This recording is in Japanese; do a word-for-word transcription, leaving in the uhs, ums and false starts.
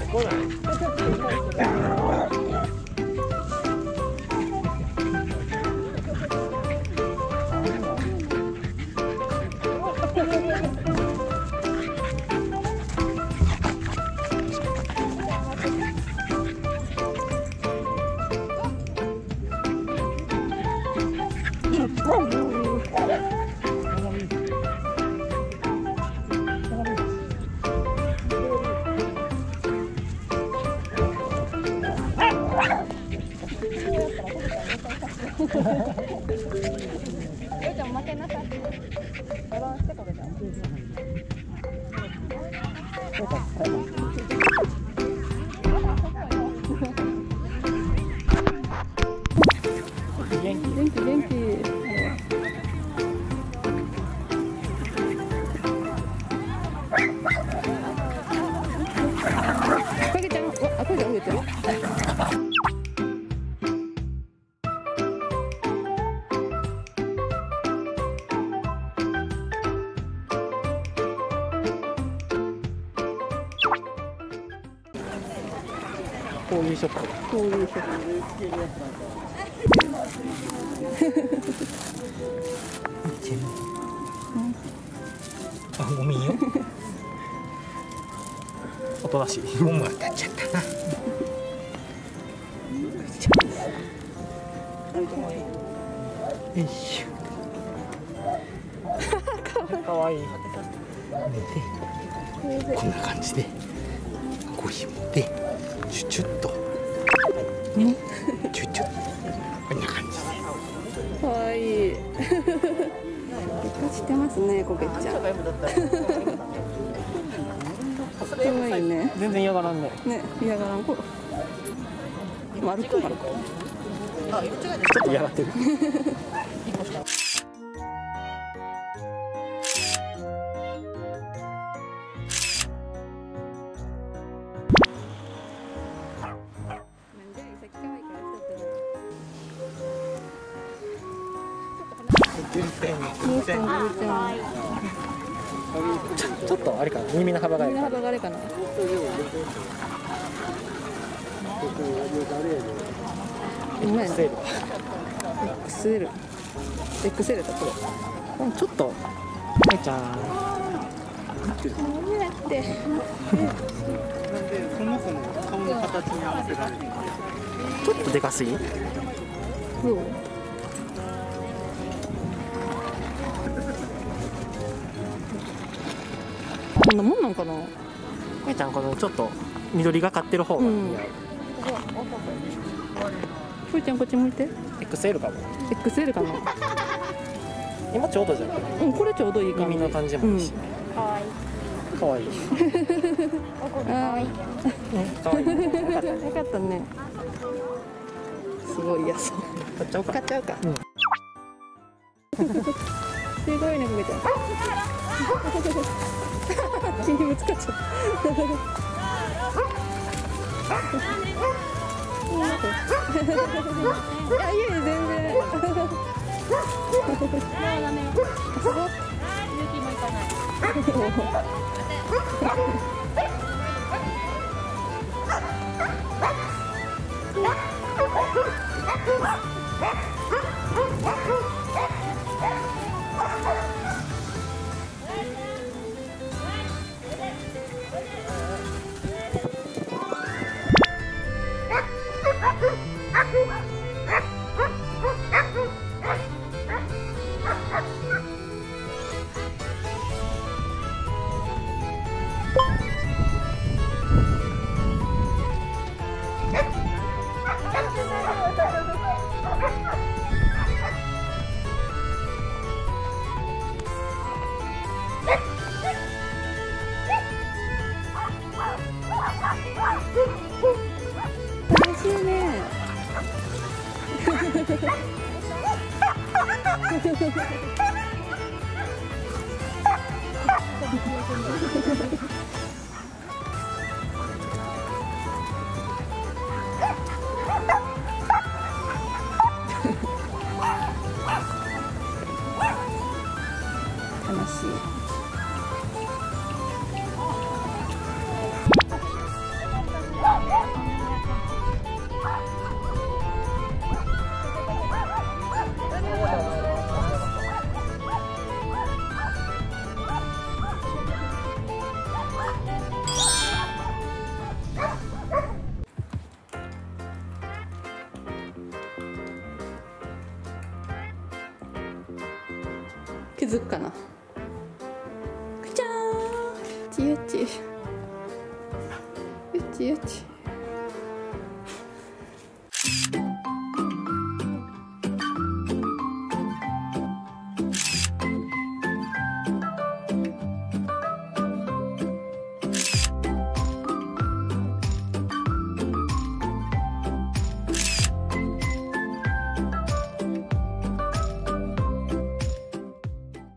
来ない。 えいちゃん負けなさい。バランスしてこれじゃん。元気元気元気。かけちゃん、あ、かけちゃん植えてる。 こういうショット。 こういうショット。 あ、ごめんよ。おとなしい。ゴムが当たっちゃったな。よいしょ。かわいい。寝て。こんな感じで。こうひもで。チュチュッと。ね。チュチュッ。こんな感じで。 かわいい。してますね、こけちゃん。かわいいね。 全然嫌がらんね。 ね、嫌がらんこ。丸く丸く。 あ、ちょっと嫌がってる。ちょっとあれかな、耳の幅がある。 耳の幅があれかな。うまいな。エクセル。エクセルだこれ。 ちょっと。はいちゃん。 何やって。 なんでこの子の顔の形に合わせられる。 ちょっとでかすぎ。 どう？こんなもんなんかな。 はいちゃん、このちょっと緑がかってる方が似合う。 ふーちゃんこっち向いて。 エクセルかも。 エクセルかな。 今ちょうどじゃない。 うん、これちょうどいい感じ。 耳の感じもいいし。かわいい。かわいい。 ああ、 かわいい。 よかったね。すごい嫌そう。 買っちゃおうか。 買っちゃうか。すごいね、こけちゃん。気にぶつかっちゃった。いや、いやいや、全然。もうダメよ。すごい。勇気もいかない。楽しいね。楽しい。 づくかな。じゃーん、よちよちよちよち。